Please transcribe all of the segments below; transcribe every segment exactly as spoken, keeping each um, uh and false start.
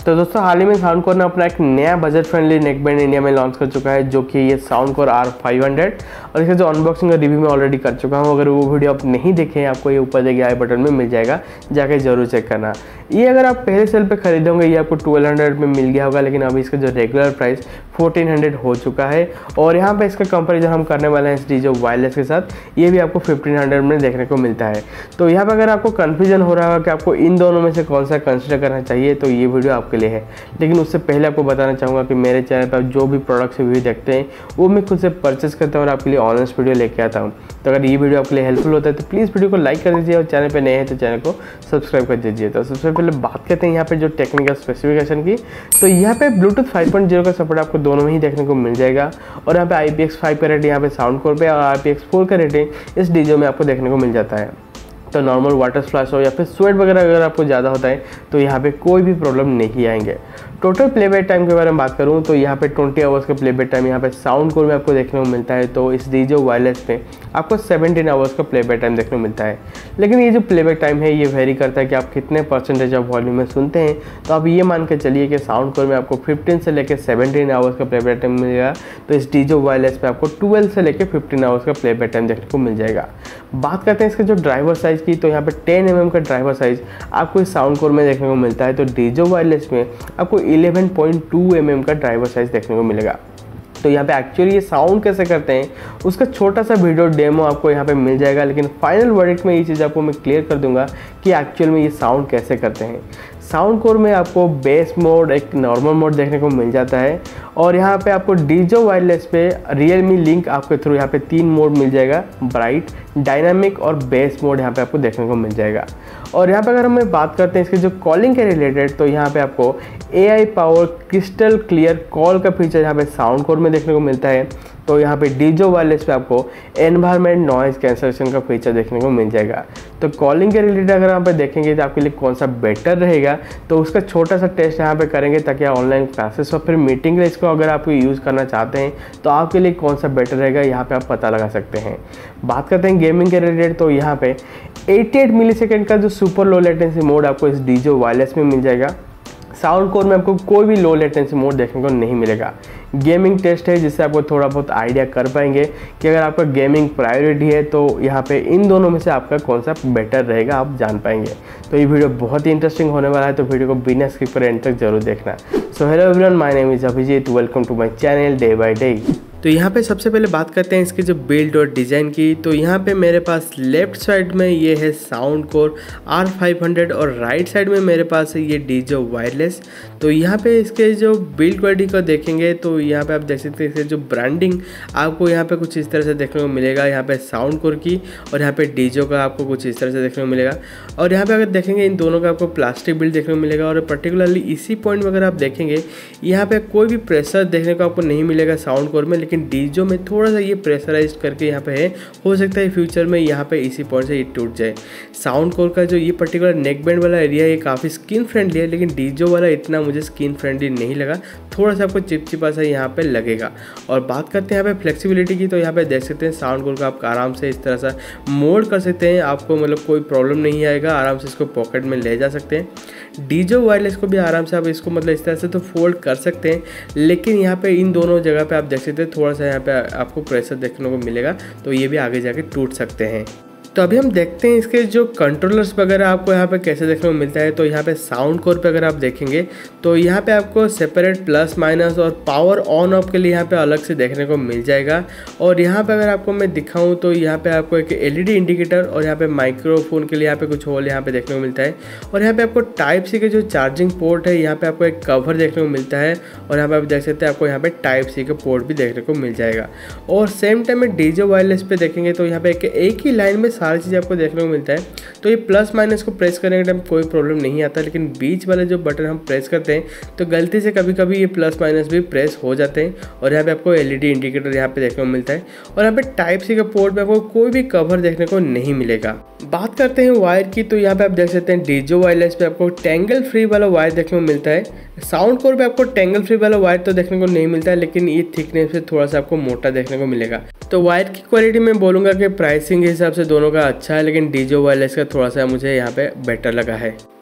तो दोस्तों हाल ही में साउंडकोर ने अपना एक नया budget friendly neck band India में लॉन्च कर चुका है, जो कि ये साउंडकोर आर फाइव हंड्रेड, और इसका जो अनबॉक्सिंग और रिव्यू में ऑलरेडी कर चुका हूँ। अगर वो वीडियो आप नहीं देखे हैं, आपको ये ऊपर देखिए आई बटन में मिल जाएगा, जाके जरूर चेक करना। ये अगर आप पहले सेल पे खरीदे होंगे ये आपको ट्वेल्व हंड्रेड में मिल गया होगा, लेकिन अभी इसका जो रेगुलर प्राइस फोर्टीन हंड्रेड हो चुका है। और यहाँ पे इसका कंपेरिजन हम करने वाले हैं इस डीजे वायरलेस के साथ, ये भी आपको फिफ्टीन हंड्रेड में देखने को मिलता है। तो यहाँ पे अगर आपको कन्फ्यूजन हो रहा होगा कि आपको इन दोनों में से कौन सा कंसिडर करना चाहिए, तो ये वीडियो आपके लिए है। लेकिन उससे पहले आपको बताना चाहूँगा कि मेरे चैनल पर जो भी प्रोडक्ट्स रिव्यू देखते हैं वो मैं खुद से परचेस करता हूँ और आपके लिए ऑनेस्ट वीडियो लेके आता हूँ। तो अगर ये वीडियो आपके लिए हेल्पफुल होता है तो प्लीज़ वीडियो को लाइक कर दीजिए, और चैनल पे नए हैं तो चैनल को सब्सक्राइब कर दीजिए। तो सबसे पहले बात करते हैं यहाँ पे जो टेक्निकल स्पेसिफिकेशन की। तो यहाँ पे ब्लूटूथ फाइव पॉइंट ज़ीरो का सपोर्ट आपको दोनों में ही देखने को मिल जाएगा, और यहाँ पे आई पी एक्स फाइव का रेटिंग यहाँ पे साउंडकोर पे, और आई पी एक्स फोर का रेटिंग इस डीजे में आपको देखने को मिल जाता है। तो नॉर्मल वाटर स्प्लैश हो या फिर स्वेट वगैरह अगर आपको ज़्यादा होता है तो यहाँ पे कोई भी प्रॉब्लम नहीं आएंगे। टोटल प्लेबैक टाइम के बारे में बात करूँ तो यहाँ पे ट्वेंटी आवर्स का प्लेबैक टाइम यहाँ पे साउंडकोर में आपको देखने को मिलता है। तो इस डीजे वायरलेस में आपको सेवनटीन आवर्स का प्लेबैक टाइम देखने को मिलता है। लेकिन ये जो प्लेबैक टाइम है ये वेरी करता है कि आप कितने परसेंटेज ऑफ वॉल्यूम में सुनते हैं। तो आप ये मान के चलिए कि साउंडकोर में आपको फिफ्टीन से लेकर सेवनटीन आवर्स का प्लेबैक टाइम मिलेगा, तो इस डीजे वायरलेस पे आपको ट्वेल्व से लेकर फिफ्टीन आवर्स का प्लेबैक टाइम देखने को मिल जाएगा। बात करते हैं इसके जो ड्राइवर साइज़ की, तो यहाँ पे टेन एम एम का ड्राइवर साइज़ आपको इस साउंडकोर में देखने को मिलता है। तो डीजे वायरलेस में आपको eleven point two M M का ड्राइवर साइज़ देखने को मिलेगा। तो यहाँ पे एक्चुअली ये साउंड कैसे करते हैं उसका छोटा सा वीडियो डेमो आपको यहाँ पे मिल जाएगा, लेकिन फाइनल वर्डिक्ट में ये चीज़ आपको मैं क्लियर कर दूंगा कि एक्चुअल में ये साउंड कैसे करते हैं। साउंडकोर में आपको बेस मोड, एक नॉर्मल मोड देखने को मिल जाता है, और यहाँ पे आपको डीजे वायरलेस पे रियलमी लिंक आपके थ्रू यहाँ पे तीन मोड मिल जाएगा, ब्राइट, डायनामिक और बेस मोड यहाँ पे आपको देखने को मिल जाएगा। और यहाँ पे अगर हम बात करते हैं इसके जो कॉलिंग के रिलेटेड, तो यहाँ पे आपको A I power crystal clear call का फीचर यहाँ पे साउंडकोर में देखने को मिलता है। तो यहाँ पे डीजे वायरलेस पे आपको एनवायरमेंट नॉइज़ कैंसलेशन का फीचर देखने को मिल जाएगा। तो कॉलिंग के रिलेटेड अगर यहाँ पे देखेंगे तो आपके लिए कौन सा बेटर रहेगा, तो उसका छोटा सा टेस्ट यहाँ पे करेंगे, ताकि ऑनलाइन क्लासेस और फिर मीटिंग के इसको अगर आप यूज़ करना चाहते हैं तो आपके लिए कौन सा बेटर रहेगा यहाँ पे आप पता लगा सकते हैं। बात करते हैं गेमिंग के रिलेटेड, तो यहाँ पे एटी एट मिली सेकेंड का जो सुपर लो लेटेंसी मोड आपको इस डीजे वायरलेस में मिल जाएगा। साउंडकोर में आपको कोई भी लो लेटेंसी मोड देखने को नहीं मिलेगा। गेमिंग टेस्ट है जिससे आपको थोड़ा बहुत आइडिया कर पाएंगे कि अगर आपका गेमिंग प्रायोरिटी है तो यहाँ पे इन दोनों में से आपका कौन सा बेटर रहेगा आप जान पाएंगे। तो ये वीडियो बहुत ही इंटरेस्टिंग होने वाला है, तो वीडियो को बिना स्किप करे एंड तक जरूर देखना। So hello everyone, my name is Abhijeet, welcome to my channel day by day. तो यहाँ पे सबसे पहले बात करते हैं इसके जो बिल्ड और डिज़ाइन की। तो यहाँ पे मेरे पास लेफ्ट साइड में ये है साउंडकोर आर फाइव हंड्रेड, और राइट साइड में मेरे पास है ये डीजे वायरलेस। तो यहाँ पे इसके जो बिल्ड क्वालिटी को देखेंगे तो यहाँ पे आप देख सकते हैं इसके जो ब्रांडिंग आपको यहाँ पे कुछ इस तरह से देखने को मिलेगा, यहाँ पे साउंडकोर की, और यहाँ पे डीजे का आपको कुछ इस तरह से देखने को मिलेगा। और यहाँ पे अगर देखेंगे इन दोनों का आपको प्लास्टिक बिल्ड देखने को मिलेगा, और पर्टिकुलरली इसी पॉइंट में अगर आप देखेंगे यहाँ पे कोई भी प्रेशर देखने को आपको नहीं मिलेगा साउंडकोर में, लेकिन डीजे में थोड़ा सा ये प्रेशराइज करके यहाँ पे है, हो सकता है फ्यूचर में यहाँ पे इसी पॉइंट से ये टूट जाए। साउंडकोर का जो ये पर्टिकुलर नेक बैंड वाला एरिया ये काफ़ी स्किन फ्रेंडली है, लेकिन डीजे वाला इतना मुझे स्किन फ्रेंडली नहीं लगा, थोड़ा सा आपको चिपचिपा सा यहाँ पे लगेगा। और बात करते हैं यहाँ पे फ्लेक्सिबिलिटी की, तो यहाँ पे देख सकते हैं साउंडकोर का आप आराम से इस तरह सा मोल्ड कर सकते हैं, आपको मतलब कोई प्रॉब्लम नहीं आएगा, आराम से इसको पॉकेट में ले जा सकते हैं। डीजे वायरलेस को भी आराम से आप इसको मतलब इस तरह से तो फोल्ड कर सकते हैं, लेकिन यहाँ पे इन दोनों जगह पे आप देख सकते हैं थोड़ा सा यहाँ पे आपको प्रेशर देखने को मिलेगा, तो ये भी आगे जाके टूट सकते हैं। तो अभी हम देखते हैं इसके जो कंट्रोलर्स वगैरह आपको यहाँ पे कैसे देखने को मिलता है। तो यहाँ पे साउंडकोर पे अगर आप देखेंगे तो यहाँ पे आपको सेपरेट प्लस माइनस और पावर ऑन ऑफ के लिए यहाँ पे अलग से देखने को मिल जाएगा। और यहाँ पे अगर आपको मैं दिखाऊं तो यहाँ पे आपको एक एलईडी इंडिकेटर और यहाँ पे माइक्रोफोन के लिए यहाँ पे कुछ होल यहाँ पे देखने को मिलता है। और यहाँ पे आपको टाइप सी के जो चार्जिंग पोर्ट है यहाँ पे आपको एक कवर देखने को मिलता है, और यहाँ पे आप देख सकते हैं आपको यहाँ पे टाइप सी का पोर्ट भी देखने को मिल जाएगा। और सेम टाइम में डीजे वायरलेस पे देखेंगे तो यहाँ पे एक, एक ही लाइन में सारी चीज़ें आपको देखने को मिलता है। तो ये प्लस माइनस को प्रेस करने के टाइम कोई प्रॉब्लम नहीं आता, लेकिन बीच वाले जो बटन हम प्रेस करते हैं तो गलती से कभी कभी ये प्लस माइनस भी प्रेस हो जाते हैं। और यहाँ पे आपको एलईडी इंडिकेटर यहाँ पे देखने को मिलता है, और यहाँ पे टाइप सी के पोर्ट पे आपको कोई भी कवर देखने को नहीं मिलेगा। बात करते हैं वायर की, तो यहाँ पे आप देख सकते हैं डीजे वायरलेस पे आपको टेंगल फ्री वाला वायर देखने को मिलता है। साउंडकोर पे आपको टेंगल फ्री वाला वायर तो देखने को नहीं मिलता है, लेकिन ये थिकनेस से थोड़ा सा आपको मोटा देखने को मिलेगा। तो वायर की क्वालिटी मैं बोलूँगा कि प्राइसिंग के हिसाब से दोनों का अच्छा है, लेकिन डीजे वायरलेस का थोड़ा सा मुझे यहाँ पे बेटर लगा है।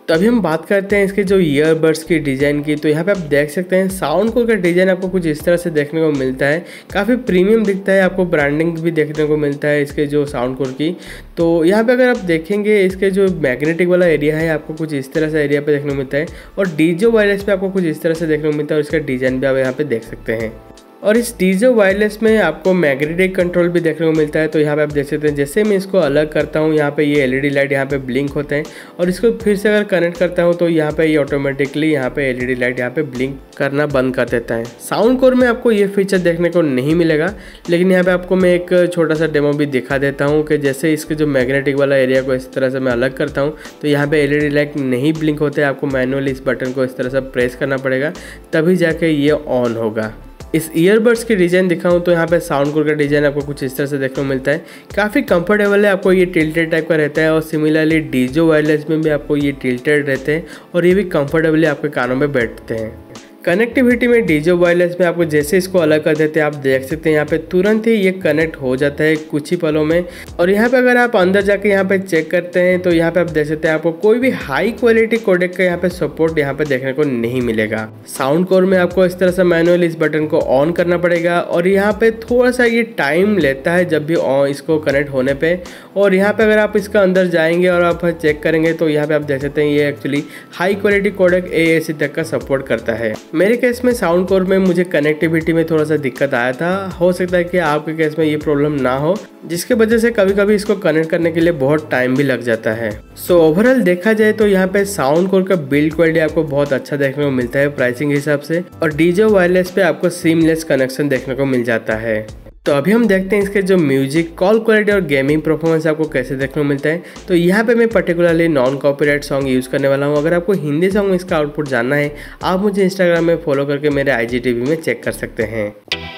तो अभी हम बात करते हैं इसके जो ईयरबड्स की डिज़ाइन की। तो यहाँ पे आप देख सकते हैं साउंड कोर का डिज़ाइन आपको कुछ इस तरह से देखने को मिलता है, काफ़ी प्रीमियम दिखता है, आपको ब्रांडिंग भी देखने को मिलता है इसके जो साउंड कोर की। तो यहाँ पे अगर आप देखेंगे इसके जो मैग्नेटिक वाला एरिया है आपको कुछ इस तरह से एरिया पे देखने को मिलता है, और डीजे वायरलेस पे आपको कुछ इस तरह से देखने को मिलता है, और इसका डिज़ाइन भी आप यहाँ पे देख सकते हैं। और इस डीजे वायरलेस में आपको मैग्नेटिक कंट्रोल भी देखने को मिलता है। तो यहाँ पे आप देख सकते हैं जैसे मैं इसको अलग करता हूँ, यहाँ पे ये एलईडी लाइट यहाँ पे ब्लिंक होते हैं, और इसको फिर से अगर कनेक्ट करता हूँ तो यहाँ पे ये ऑटोमेटिकली यहाँ पे एलईडी लाइट यहाँ पे ब्लिंक करना बंद कर देता है। साउंड कोर में आपको ये फीचर देखने को नहीं मिलेगा, लेकिन यहाँ पे आपको मैं एक छोटा सा डेमो भी दिखा देता हूँ कि जैसे इसके जो मैग्नेटिक वाला एरिया को इस तरह से मैं अलग करता हूँ तो यहाँ पे एलईडी लाइट नहीं ब्लिंक होते, आपको मैनुअली इस बटन को इस तरह से प्रेस करना पड़ेगा, तभी जाके ये ऑन होगा। इस ईयरबड्स की डिज़ाइन दिखाऊं तो यहाँ पे साउंड कोर का डिज़ाइन आपको कुछ इस तरह से देखने को मिलता है, काफ़ी कंफर्टेबल है, आपको ये टिल्टेड टाइप का रहता है, और सिमिलरली डीजे वायरलेस में भी आपको ये टिल्टेड रहते हैं और ये भी कंफर्टेबली आपके कानों में बैठते हैं। कनेक्टिविटी में डीजे वायरलेस में आपको जैसे इसको अलग कर देते हैं आप देख सकते हैं यहाँ पे तुरंत ही ये कनेक्ट हो जाता है कुछ ही पलों में। और यहाँ पे अगर आप अंदर जाके यहाँ पे चेक करते हैं तो यहाँ पे आप देख सकते हैं आपको कोई भी हाई क्वालिटी कोडेक का यहाँ पे सपोर्ट यहाँ पे देखने को नहीं मिलेगा। साउंड कोर में आपको इस तरह से मैनुअली इस बटन को ऑन करना पड़ेगा, और यहाँ पे थोड़ा सा ये टाइम लेता है जब भी ऑन इसको कनेक्ट होने पे। और यहाँ पे अगर आप इसका अंदर जाएंगे और आप चेक करेंगे तो यहाँ पे आप देख सकते हैं ये actually high quality codec A A C तक का सपोर्ट करता है। मेरे केस में साउंड कोर में मुझे कनेक्टिविटी में थोड़ा सा दिक्कत आया था, हो सकता है कि आपके केस में ये प्रॉब्लम ना हो, जिसके वजह से कभी कभी इसको कनेक्ट करने के लिए बहुत टाइम भी लग जाता है। सो so, ओवरऑल देखा जाए तो यहाँ पे साउंड कोर का बिल्ड क्वालिटी आपको बहुत अच्छा देखने को मिलता है प्राइसिंग के हिसाब से, और डीजे वायरलेस पे आपको सीमलेस कनेक्शन देखने को मिल जाता है। तो अभी हम देखते हैं इसके जो म्यूजिक कॉल क्वालिटी और गेमिंग परफॉर्मेंस आपको कैसे देखने को मिलता है। तो यहाँ पे मैं particularly non copyright song use करने वाला हूँ। अगर आपको हिंदी सॉन्ग में इसका आउटपुट जानना है आप मुझे इंस्टाग्राम में फॉलो करके मेरे आई जी टी वी में चेक कर सकते हैं।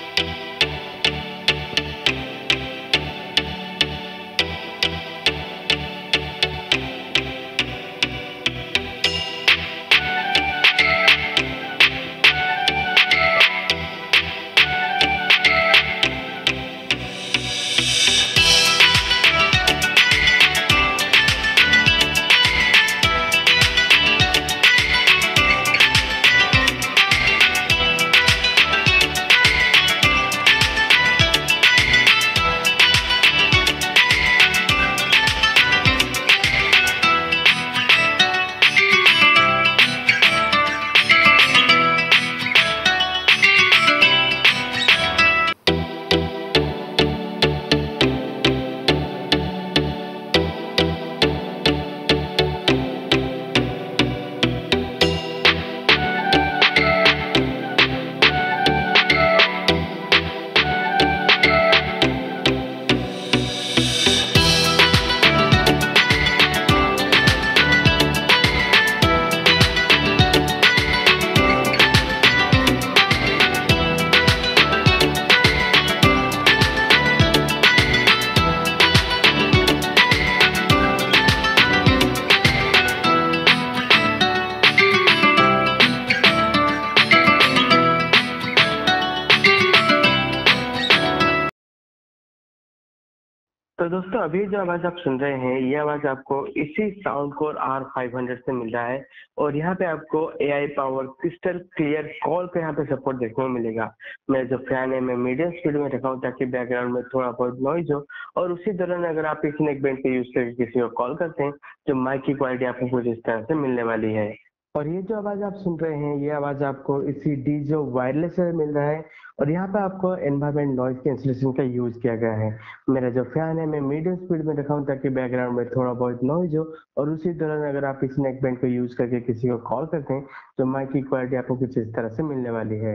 तो दोस्तों अभी जो आवाज़ आप सुन रहे हैं ये आवाज़ आपको इसी Soundcore R five hundred से मिल रहा है, और यहाँ पे आपको A I power crystal clear call का यहाँ पे सपोर्ट देखने को मिलेगा। मेरा जो फैन है मैं मीडियम स्पीड में रखा हूँ ताकि बैकग्राउंड में थोड़ा बहुत नॉइज हो, और उसी दौरान अगर आप इस नेकबैंड का यूज करके किसी को कॉल करते हैं तो माइक की क्वालिटी आपको कुछ इस तरह से मिलने वाली है। और ये जो आवाज़ आप सुन रहे हैं ये आवाज़ आपको इसी डीजे वायरलेस से मिल रहा है, और यहाँ पे आपको एनवायरमेंट नॉइज कैंसलेशन का यूज किया गया है। मेरा जो फैन है मैं मीडियम स्पीड में रखा हूँ ताकि बैकग्राउंड में थोड़ा बहुत नॉइज हो, और उसी दौरान अगर आप इस नेकबैंड को यूज करके किसी को कॉल करते हैं तो माइक की क्वालिटी आपको कुछ इस तरह से मिलने वाली है।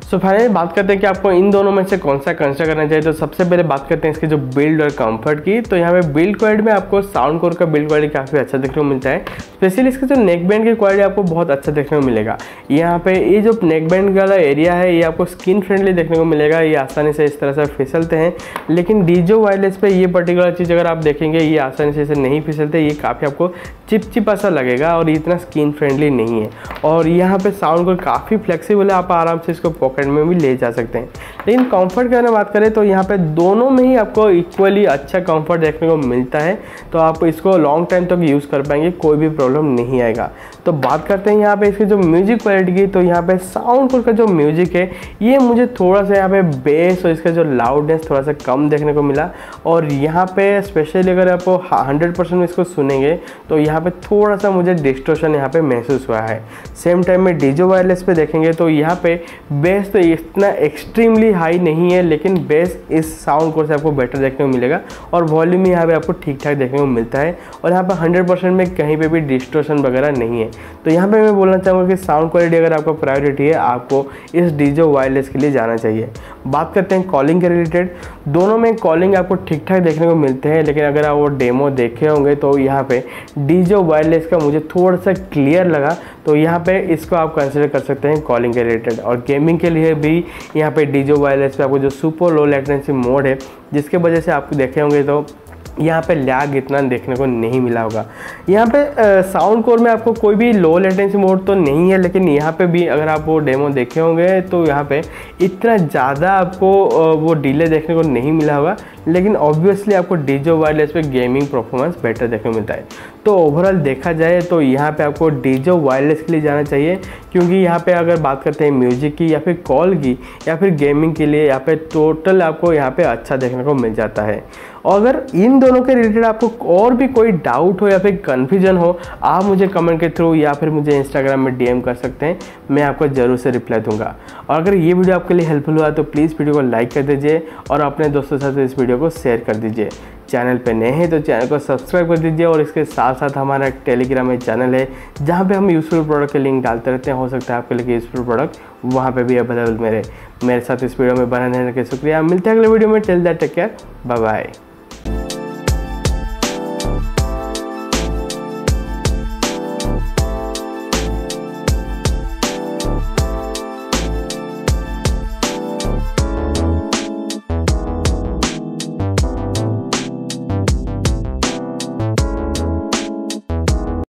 सो फाइनली बात करते हैं कि आपको इन दोनों में से कौन सा कंसिडर करना चाहिए। तो सबसे पहले बात करते हैं इसके जो बिल्ड और कंफर्ट की। तो यहाँ पे बिल्ड क्वालिटी में आपको साउंड कोर का बिल्ड क्वालिटी काफ़ी अच्छा देखने को मिलता है। स्पेशली इसके जो नेक बैंड की क्वालिटी आपको बहुत अच्छा देखने को मिलेगा। यहाँ पे ये जो नेक बैंड वाला एरिया है ये आपको स्किन फ्रेंडली देखने को मिलेगा। ये आसानी से इस तरह से फिसलते हैं, लेकिन डीजो वायरलेस पे ये पर्टिकुलर चीज़ अगर आप देखेंगे ये आसानी से इसे नहीं फिसलते, ये काफ़ी आपको चिपचिपा सा लगेगा और इतना स्किन फ्रेंडली नहीं है। और यहाँ पे साउंड कोर काफ़ी फ्लेक्सिबल है, आप आराम से इसको पॉकेट में भी ले जा सकते हैं। लेकिन कंफर्ट की अगर बात करें तो यहाँ पे दोनों में ही आपको इक्वली अच्छा कंफर्ट देखने को मिलता है, तो आप इसको लॉन्ग टाइम तक यूज़ कर पाएंगे, कोई भी प्रॉब्लम नहीं आएगा। तो बात करते हैं यहाँ पे इसकी जो म्यूजिक क्वालिटी की। तो यहाँ पे साउंड कोर का जो म्यूजिक है ये मुझे थोड़ा सा यहाँ पे बेस और इसका जो लाउडनेस थोड़ा सा कम देखने को मिला। और यहाँ पे स्पेशली अगर आप हंड्रेड परसेंट इसको सुनेंगे तो यहाँ पे थोड़ा सा मुझे डिस्टॉर्शन यहाँ पे महसूस हुआ है। सेम टाइम में डीजो वायरलेस पे देखेंगे तो यहाँ पे बेस तो इतना एक्सट्रीमली हाई नहीं है, लेकिन बेस इस साउंड कोर से आपको बेटर देखने को मिलेगा और वॉल्यूम यहाँ पे आपको ठीक ठाक देखने को मिलता है। और यहाँ पे हंड्रेड परसेंट में कहीं पे भी डिस्टॉर्शन वगैरह नहीं है। तो यहाँ पे मैं बोलना चाहूँगा कि साउंड क्वालिटी अगर आपका प्रायोरिटी है, आपको इस डीजो वायरलेस के लिए जाना चाहिए। बात करते हैं कॉलिंग के रिलेटेड। दोनों में कॉलिंग आपको ठीक ठाक देखने को मिलते हैं, लेकिन अगर आप वो डेमो देखे होंगे तो यहाँ पे डीजो वायरलेस का मुझे थोड़ा सा क्लियर लगा, तो यहाँ पे इसको आप कंसिडर कर सकते हैं कॉलिंग के रिलेटेड। और गेमिंग के लिए भी यहाँ पे डीजो वायरलेस पे आपको जो सुपर लो लेटेंसी मोड है, जिसके वजह से आप देखे होंगे तो यहाँ पे लैग इतना देखने को नहीं मिला होगा। यहाँ पे साउंड कोर में आपको कोई भी लो लेटेंसी मोड तो नहीं है, लेकिन यहाँ पे भी अगर आप वो डेमो देखे होंगे तो यहाँ पे इतना ज़्यादा आपको वो डिले देखने को नहीं मिला होगा। लेकिन ऑब्वियसली आपको डीजो वायरलेस पे गेमिंग परफॉर्मेंस बेटर देखने को मिलता है। तो ओवरऑल देखा जाए तो यहाँ पे आपको डीजो वायरलेस के लिए जाना चाहिए, क्योंकि यहाँ पे अगर बात करते हैं म्यूजिक की या फिर कॉल की या फिर गेमिंग के लिए, यहाँ पे टोटल आपको यहाँ पे अच्छा देखने को मिल जाता है। और अगर इन दोनों के रिलेटेड आपको और भी कोई डाउट हो या फिर कन्फ्यूजन हो, आप मुझे कमेंट के थ्रू या फिर मुझे इंस्टाग्राम में डीएम कर सकते हैं, मैं आपको ज़रूर से रिप्लाई दूंगा। और अगर ये वीडियो आपके लिए हेल्पफुल हुआ तो प्लीज़ वीडियो को लाइक कर दीजिए और अपने दोस्तों के साथ इस वीडियो को शेयर कर दीजिए। चैनल पे नए हैं तो चैनल को सब्सक्राइब कर दीजिए। और इसके साथ साथ हमारा एक टेलीग्राम में चैनल है जहाँ पे हम यूज़फुल प्रोडक्ट के लिंक डालते रहते हैं। हो सकता है आपके लिए यूज़फुल प्रोडक्ट वहाँ पे भी अवेलेबल मेरे मेरे साथ इस वीडियो में बने रहने के शुक्रिया। मिलते हैं अगले वीडियो में। Till that take care, bye bye.